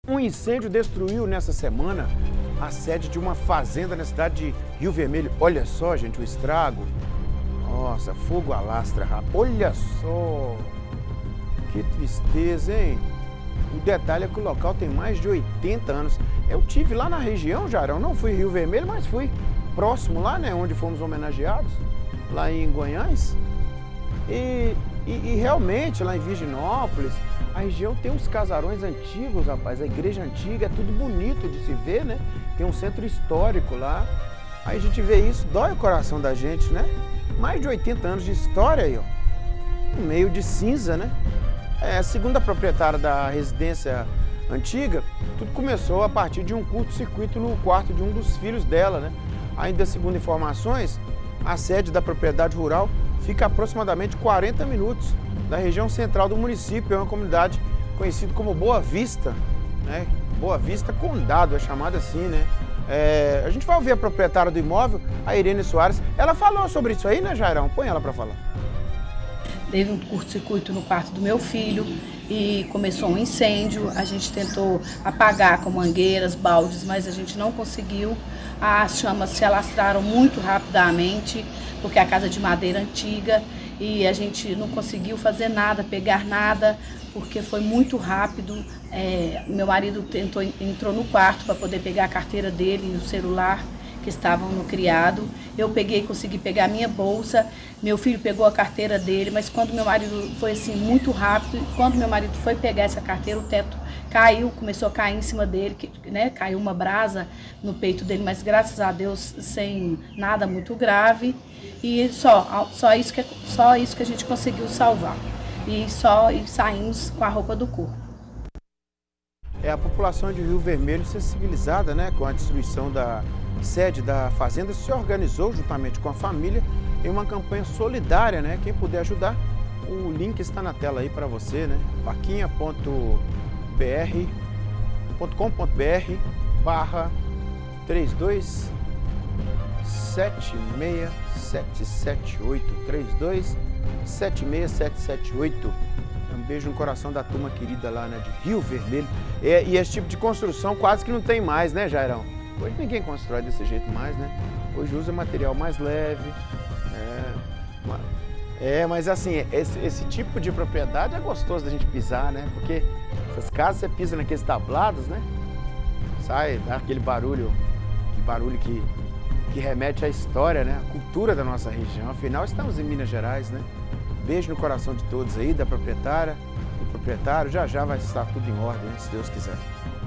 Um incêndio destruiu nessa semana a sede de uma fazenda na cidade de Rio Vermelho. Olha só, gente, o estrago. Nossa, fogo alastra, rapaz. Olha só. Que tristeza, hein? O detalhe é que o local tem mais de 80 anos. Eu tive lá na região, Jarão, não fui Rio Vermelho, mas fui próximo lá, né, onde fomos homenageados, lá em Goiás. E realmente, lá em Virginópolis, a região tem uns casarões antigos, rapaz. A igreja antiga é tudo bonito de se ver, né? Tem um centro histórico lá. Aí a gente vê isso, dói o coração da gente, né? Mais de 80 anos de história aí, ó. Um meio de cinza, né? Segundo a proprietária da residência antiga, tudo começou a partir de um curto-circuito no quarto de um dos filhos dela, né? Ainda segundo informações, a sede da propriedade rural fica a aproximadamente 40 minutos da região central do município. É uma comunidade conhecida como Boa Vista, né? Boa Vista Condado, é chamada assim, né? A gente vai ouvir a proprietária do imóvel, a Irene Soares. Ela falou sobre isso aí, né, Jairão? Põe ela para falar. Teve um curto-circuito no quarto do meu filho e começou um incêndio. A gente tentou apagar com mangueiras, baldes, mas a gente não conseguiu. As chamas se alastraram muito rapidamente, porque é a casa de madeira antiga, e a gente não conseguiu fazer nada, pegar nada, porque foi muito rápido. Meu marido entrou no quarto para poder pegar a carteira dele e o celular, que estavam no criado. Eu consegui pegar a minha bolsa, meu filho pegou a carteira dele, mas quando meu marido foi assim muito rápido, quando meu marido foi pegar essa carteira, o teto caiu, começou a cair em cima dele, né? Caiu uma brasa no peito dele, mas graças a Deus sem nada muito grave, e só isso que a gente conseguiu salvar, e saímos com a roupa do corpo. A população de Rio Vermelho, sensibilizada, né, com a destruição da sede da fazenda, se organizou juntamente com a família em uma campanha solidária, né? Quem puder ajudar, o link está na tela aí para você, né? vaquinha.br/32767778 32767778. Um beijo no coração da turma querida lá, né, de Rio Vermelho. E esse tipo de construção quase que não tem mais, né, Jairão? Hoje ninguém constrói desse jeito mais, né? Hoje usa material mais leve. Mas assim, esse tipo de propriedade é gostoso da gente pisar, né? Porque essas casas você pisa naqueles tablados, né? Sai, dá aquele barulho, que remete à história, né? A cultura da nossa região. Afinal, estamos em Minas Gerais, né? Beijo no coração de todos aí, da proprietária, do proprietário. Já vai estar tudo em ordem, se Deus quiser.